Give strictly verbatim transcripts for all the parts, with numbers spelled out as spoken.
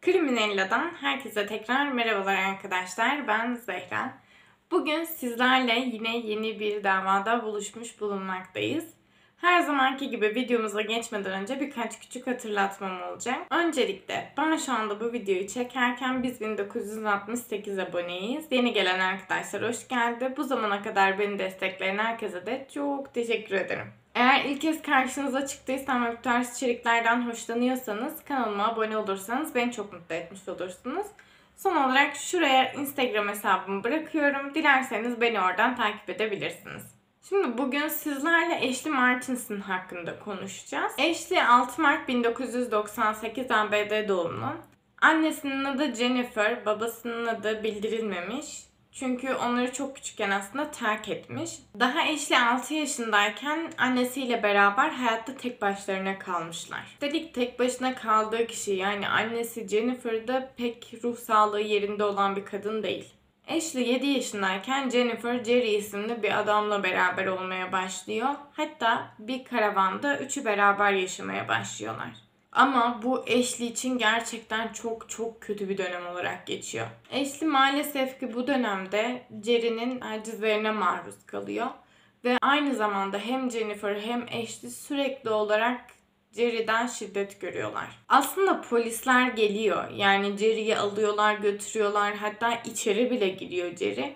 Criminella'dan herkese tekrar merhabalar arkadaşlar. Ben Zehra. Bugün sizlerle yine yeni bir davada buluşmuş bulunmaktayız. Her zamanki gibi videomuza geçmeden önce birkaç küçük hatırlatmam olacak. Öncelikle ben şu anda bu videoyu çekerken biz bin dokuz yüz altmış sekiz aboneyiz. Yeni gelen arkadaşlar hoş geldi. Bu zamana kadar beni destekleyen herkese de çok teşekkür ederim. Eğer ilk kez karşınıza çıktıysam ve bu tarz içeriklerden hoşlanıyorsanız kanalıma abone olursanız beni çok mutlu etmiş olursunuz. Son olarak şuraya Instagram hesabımı bırakıyorum. Dilerseniz beni oradan takip edebilirsiniz. Şimdi bugün sizlerle Ashley Martinson hakkında konuşacağız. Ashley altı Mart bin dokuz yüz doksan sekiz A B D doğumlu. Annesinin adı Jennifer, babasının adı bildirilmemiş. Çünkü onları çok küçükken aslında terk etmiş. Daha Ashley altı yaşındayken annesiyle beraber hayatta tek başlarına kalmışlar. Üstelik tek başına kaldığı kişi yani annesi Jennifer da pek ruh sağlığı yerinde olan bir kadın değil. Ashley yedi yaşındayken Jennifer Jerry isimli bir adamla beraber olmaya başlıyor. Hatta bir karavanda üçü beraber yaşamaya başlıyorlar. Ama bu Ashley için gerçekten çok çok kötü bir dönem olarak geçiyor. Ashley maalesef ki bu dönemde Jerry'nin tacizlerine maruz kalıyor. Ve aynı zamanda hem Jennifer hem Ashley sürekli olarak Jerry'den şiddet görüyorlar. Aslında polisler geliyor. Yani Jerry'yi alıyorlar, götürüyorlar. Hatta içeri bile giriyor Jerry.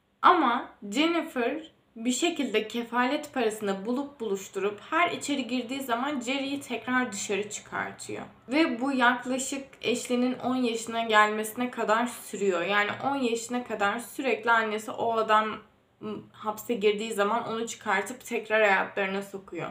Ama Jennifer bir şekilde kefalet parasını bulup buluşturup her içeri girdiği zaman Jerry'yi tekrar dışarı çıkartıyor. Ve bu yaklaşık Ashley'nin on yaşına gelmesine kadar sürüyor. Yani on yaşına kadar sürekli annesi o adam hapse girdiği zaman onu çıkartıp tekrar hayatlarına sokuyor.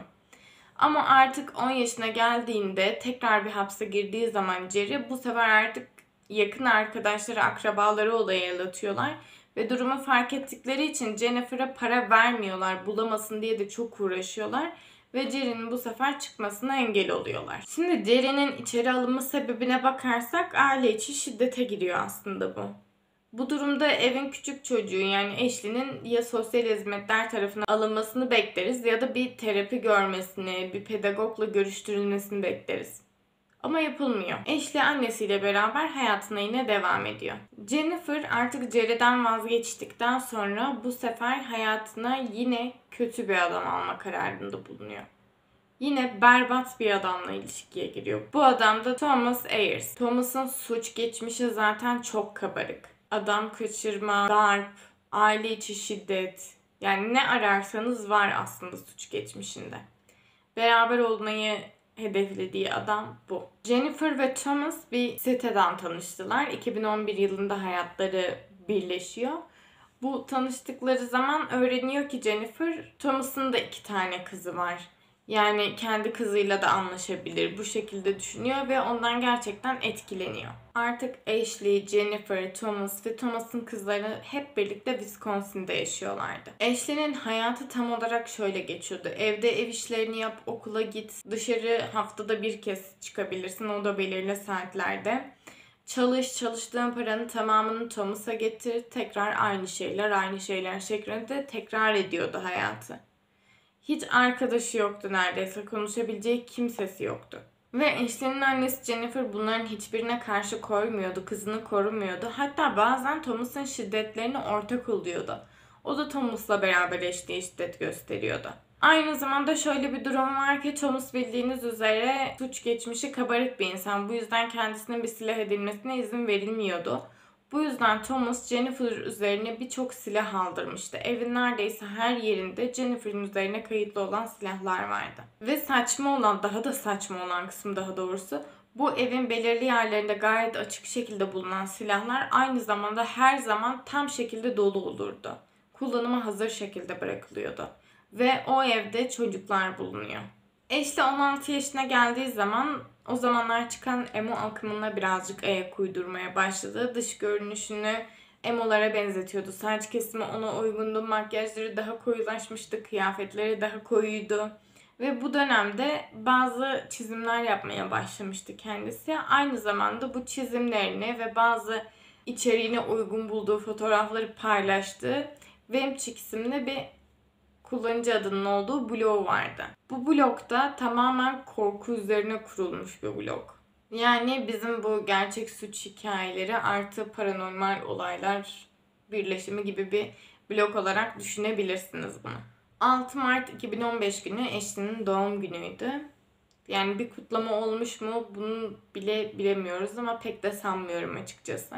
Ama artık on yaşına geldiğinde tekrar bir hapse girdiği zaman Jerry bu sefer artık yakın arkadaşları, akrabaları olaya el atıyorlar. Ve durumu fark ettikleri için Jennifer'a para vermiyorlar, bulamasın diye de çok uğraşıyorlar. Ve Jerry'nin bu sefer çıkmasına engel oluyorlar. Şimdi Jerry'nin içeri alınma sebebine bakarsak aile içi şiddete giriyor aslında bu. Bu durumda evin küçük çocuğu yani Ashley'nin ya sosyal hizmetler tarafından alınmasını bekleriz ya da bir terapi görmesini, bir pedagogla görüştürülmesini bekleriz. Ama yapılmıyor. Ashley annesiyle beraber hayatına yine devam ediyor. Jennifer artık Jerry'den vazgeçtikten sonra bu sefer hayatına yine kötü bir adam alma kararında bulunuyor. Yine berbat bir adamla ilişkiye giriyor. Bu adam da Thomas Ayers. Thomas'ın suç geçmişi zaten çok kabarık. Adam kaçırma, darp, aile içi şiddet. Yani ne ararsanız var aslında suç geçmişinde. Beraber olmayı hedeflediği adam bu. Jennifer ve Thomas bir siteden tanıştılar. iki bin on bir yılında hayatları birleşiyor. Bu tanıştıkları zaman öğreniyor ki Jennifer, Thomas'ın da iki tane kızı var. Yani kendi kızıyla da anlaşabilir. Bu şekilde düşünüyor ve ondan gerçekten etkileniyor. Artık Ashley, Jennifer, Thomas ve Thomas'ın kızları hep birlikte Wisconsin'de yaşıyorlardı. Ashley'nin hayatı tam olarak şöyle geçiyordu. Evde ev işlerini yap, okula git, dışarı haftada bir kez çıkabilirsin, o da belirli saatlerde. Çalış, çalıştığın paranın tamamını Thomas'a getir, tekrar aynı şeyler, aynı şeyler şeklinde tekrar ediyordu hayatı. Hiç arkadaşı yoktu neredeyse. Konuşabileceği kimsesi yoktu. Ve Ashley'nin annesi Jennifer bunların hiçbirine karşı koymuyordu. Kızını korumuyordu. Hatta bazen Thomas'ın şiddetlerine ortak oluyordu. O da Thomas'la beraber Ashley'e şiddet gösteriyordu. Aynı zamanda şöyle bir durum var ki Thomas bildiğiniz üzere suç geçmişi kabarık bir insan. Bu yüzden kendisinin bir silah edilmesine izin verilmiyordu. Bu yüzden Thomas Jennifer üzerine birçok silah aldırmıştı. Evin neredeyse her yerinde Jennifer'in üzerine kayıtlı olan silahlar vardı. Ve saçma olan, daha da saçma olan kısım daha doğrusu, bu evin belirli yerlerinde gayet açık şekilde bulunan silahlar aynı zamanda her zaman tam şekilde dolu olurdu. Kullanıma hazır şekilde bırakılıyordu. Ve o evde çocuklar bulunuyor. Ashley on altı yaşına geldiği zaman o zamanlar çıkan emo akımına birazcık ayak uydurmaya başladı. Dış görünüşünü emolara benzetiyordu. Saç kesimi ona uygundu. Makyajları daha koyulaşmıştı. Kıyafetleri daha koyuydu. Ve bu dönemde bazı çizimler yapmaya başlamıştı kendisi. Aynı zamanda bu çizimlerini ve bazı içeriğine uygun bulduğu fotoğrafları paylaştığı Vemchick isimli bir kullanıcı adının olduğu blog vardı. Bu blogda tamamen korku üzerine kurulmuş bir blog. Yani bizim bu gerçek suç hikayeleri artı paranormal olaylar birleşimi gibi bir blok olarak düşünebilirsiniz bunu. altı Mart iki bin on beş günü Ashley'nin doğum günüydü. Yani bir kutlama olmuş mu bunu bile bilemiyoruz ama pek de sanmıyorum açıkçası.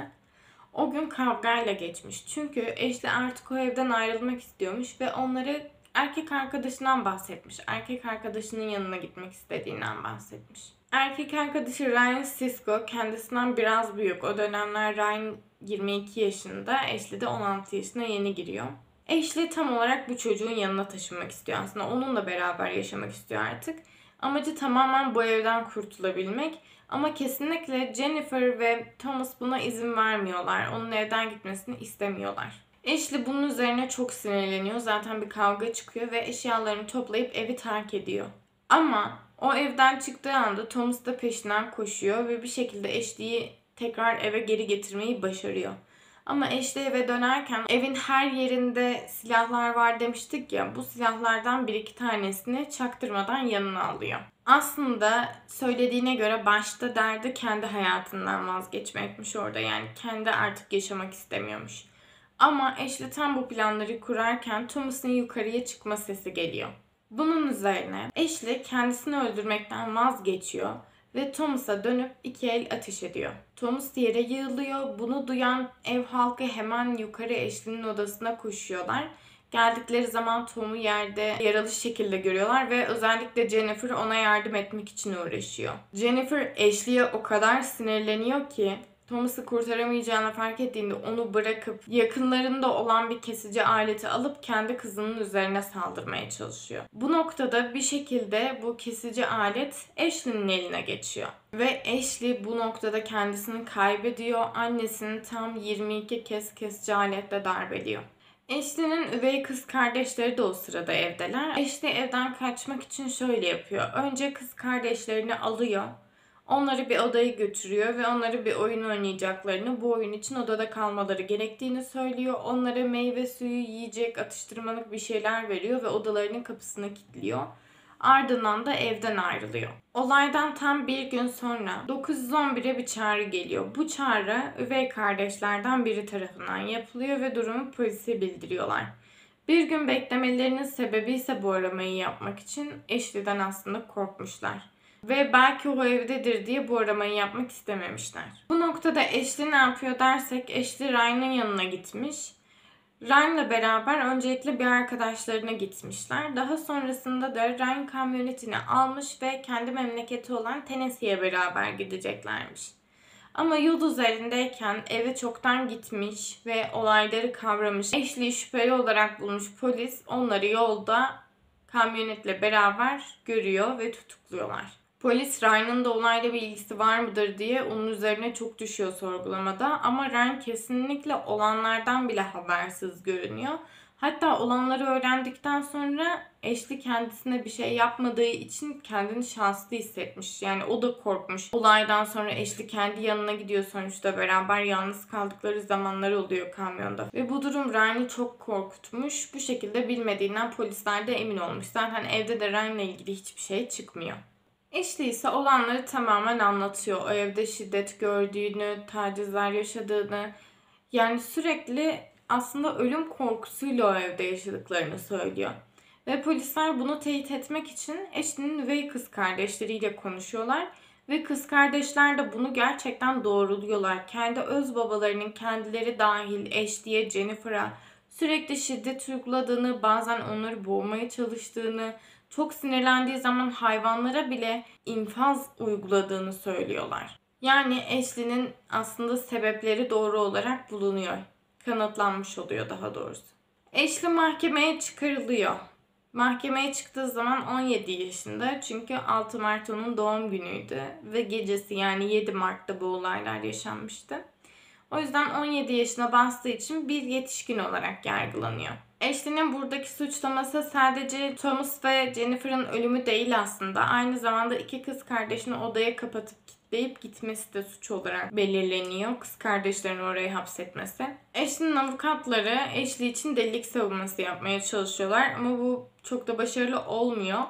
O gün kavgayla geçmiş. Çünkü Ashley artık o evden ayrılmak istiyormuş ve onları erkek arkadaşından bahsetmiş. Erkek arkadaşının yanına gitmek istediğinden bahsetmiş. Erkek arkadaşı Ryan Sisko kendisinden biraz büyük. O dönemler Ryan yirmi iki yaşında, Ashley de on altı yaşına yeni giriyor. Ashley tam olarak bu çocuğun yanına taşınmak istiyor aslında. Onunla beraber yaşamak istiyor artık. Amacı tamamen bu evden kurtulabilmek. Ama kesinlikle Jennifer ve Thomas buna izin vermiyorlar. Onun evden gitmesini istemiyorlar. Ashley bunun üzerine çok sinirleniyor. Zaten bir kavga çıkıyor ve eşyalarını toplayıp evi terk ediyor. Ama o evden çıktığı anda Thomas da peşinden koşuyor ve bir şekilde Ashley'i tekrar eve geri getirmeyi başarıyor. Ama Ashley eve dönerken evin her yerinde silahlar var demiştik ya, bu silahlardan bir iki tanesini çaktırmadan yanına alıyor. Aslında söylediğine göre başta derdi kendi hayatından vazgeçmekmiş orada, yani kendi artık yaşamak istemiyormuş. Ama Ashley tam bu planları kurarken Thomas'ın yukarıya çıkma sesi geliyor. Bunun üzerine Ashley kendisini öldürmekten vazgeçiyor ve Thomas'a dönüp iki el ateş ediyor. Thomas yere yığılıyor. Bunu duyan ev halkı hemen yukarı Ashley'nin odasına koşuyorlar. Geldikleri zaman Tom'u yerde yaralı şekilde görüyorlar ve özellikle Jennifer ona yardım etmek için uğraşıyor. Jennifer Ashley'e o kadar sinirleniyor ki Thomas'ı kurtaramayacağını fark ettiğinde onu bırakıp yakınlarında olan bir kesici aleti alıp kendi kızının üzerine saldırmaya çalışıyor. Bu noktada bir şekilde bu kesici alet Ashley'nin eline geçiyor. Ve Ashley bu noktada kendisini kaybediyor. Annesini tam yirmi iki kez kesici aletle darbeliyor. Ashley'nin üvey kız kardeşleri de o sırada evdeler. Ashley evden kaçmak için şöyle yapıyor. Önce kız kardeşlerini alıyor. Onları bir odaya götürüyor ve onları bir oyun oynayacaklarını, bu oyun için odada kalmaları gerektiğini söylüyor. Onlara meyve suyu, yiyecek, atıştırmalık bir şeyler veriyor ve odalarının kapısını kilitliyor. Ardından da evden ayrılıyor. Olaydan tam bir gün sonra dokuz yüz on bire bir çağrı geliyor. Bu çağrı üvey kardeşlerden biri tarafından yapılıyor ve durumu polise bildiriyorlar. Bir gün beklemelerinin sebebi ise bu aramayı yapmak için Ashley'den aslında korkmuşlar. Ve belki o evdedir diye bu aramayı yapmak istememişler. Bu noktada Ashley ne yapıyor dersek, Ashley Ryan'ın yanına gitmiş. Ryan'la beraber öncelikle bir arkadaşlarına gitmişler. Daha sonrasında da Ryan kamyonetini almış ve kendi memleketi olan Tennessee'ye beraber gideceklermiş. Ama yol üzerindeyken eve çoktan gitmiş ve olayları kavramış. Ashley'i şüpheli olarak bulmuş polis onları yolda kamyonetle beraber görüyor ve tutukluyorlar. Polis Ryan'ın da olayla bir ilgisi var mıdır diye onun üzerine çok düşüyor sorgulamada. Ama Ryan kesinlikle olanlardan bile habersiz görünüyor. Hatta olanları öğrendikten sonra Ashley kendisine bir şey yapmadığı için kendini şanslı hissetmiş. Yani o da korkmuş. Olaydan sonra Ashley kendi yanına gidiyor sonuçta, beraber yalnız kaldıkları zamanlar oluyor kamyonda. Ve bu durum Ryan'ı çok korkutmuş. Bu şekilde bilmediğinden polisler de emin olmuş. Zaten evde de Ryan'la ilgili hiçbir şey çıkmıyor. Ashley ise olanları tamamen anlatıyor. O evde şiddet gördüğünü, tacizler yaşadığını, yani sürekli aslında ölüm korkusuyla o evde yaşadıklarını söylüyor. Ve polisler bunu teyit etmek için Ashley'nin üvey kız kardeşleriyle konuşuyorlar. Ve kız kardeşler de bunu gerçekten doğruluyorlar. Kendi öz babalarının kendileri dahil Ashley'e, Jennifer'a sürekli şiddet uyguladığını, bazen onları boğmaya çalıştığını, çok sinirlendiği zaman hayvanlara bile infaz uyguladığını söylüyorlar. Yani Ashley'nin aslında sebepleri doğru olarak bulunuyor. Kanıtlanmış oluyor daha doğrusu. Ashley mahkemeye çıkarılıyor. Mahkemeye çıktığı zaman on yedi yaşında, çünkü altı Mart onun doğum günüydü ve gecesi, yani yedi Mart'ta bu olaylar yaşanmıştı. O yüzden on yedi yaşına bastığı için bir yetişkin olarak yargılanıyor. Ashley'nin buradaki suçlaması sadece Thomas ve Jennifer'ın ölümü değil aslında. Aynı zamanda iki kız kardeşini odaya kapatıp kilitleyip gitmesi de suç olarak belirleniyor. Kız kardeşlerini oraya hapsetmesi. Ashley'nin avukatları Ashley için delilik savunması yapmaya çalışıyorlar ama bu çok da başarılı olmuyor.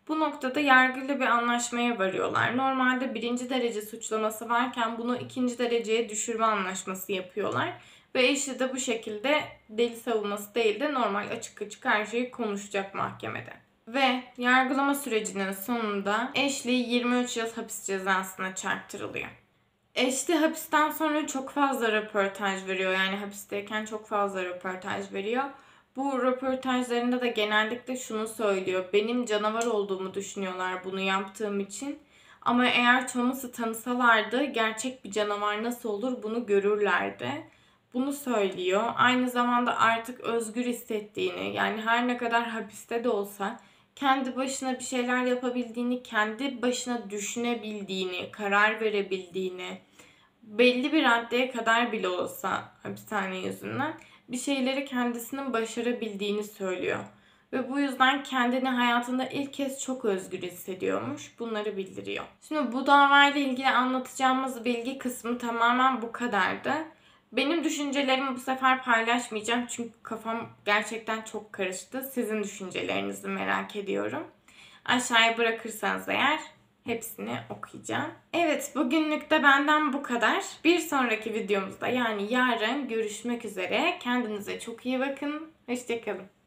Bu noktada yargıyla bir anlaşmaya varıyorlar. Normalde birinci derece suçlaması varken bunu ikinci dereceye düşürme anlaşması yapıyorlar. Ve eşi de bu şekilde deli savunması değil de normal açık açık her şeyi konuşacak mahkemede. Ve yargılama sürecinin sonunda Ashley yirmi üç yıl hapis cezasına çarptırılıyor. Ashley hapisten sonra çok fazla röportaj veriyor. Yani hapisteyken çok fazla röportaj veriyor. Bu röportajlarında da genellikle şunu söylüyor. Benim canavar olduğumu düşünüyorlar bunu yaptığım için. Ama eğer Thomas'ı tanısalardı gerçek bir canavar nasıl olur bunu görürlerdi. Bunu söylüyor. Aynı zamanda artık özgür hissettiğini, yani her ne kadar hapiste de olsa kendi başına bir şeyler yapabildiğini, kendi başına düşünebildiğini, karar verebildiğini, belli bir raddeye kadar bile olsa hapishane yüzünden bir şeyleri kendisinin başarabildiğini söylüyor. Ve bu yüzden kendini hayatında ilk kez çok özgür hissediyormuş. Bunları bildiriyor. Şimdi bu davayla ilgili anlatacağımız bilgi kısmı tamamen bu kadardı. Benim düşüncelerimi bu sefer paylaşmayacağım çünkü kafam gerçekten çok karıştı. Sizin düşüncelerinizi merak ediyorum. Aşağıya bırakırsanız eğer hepsini okuyacağım. Evet, bugünlük de benden bu kadar. Bir sonraki videomuzda yani yarın görüşmek üzere. Kendinize çok iyi bakın. Hoşça kalın.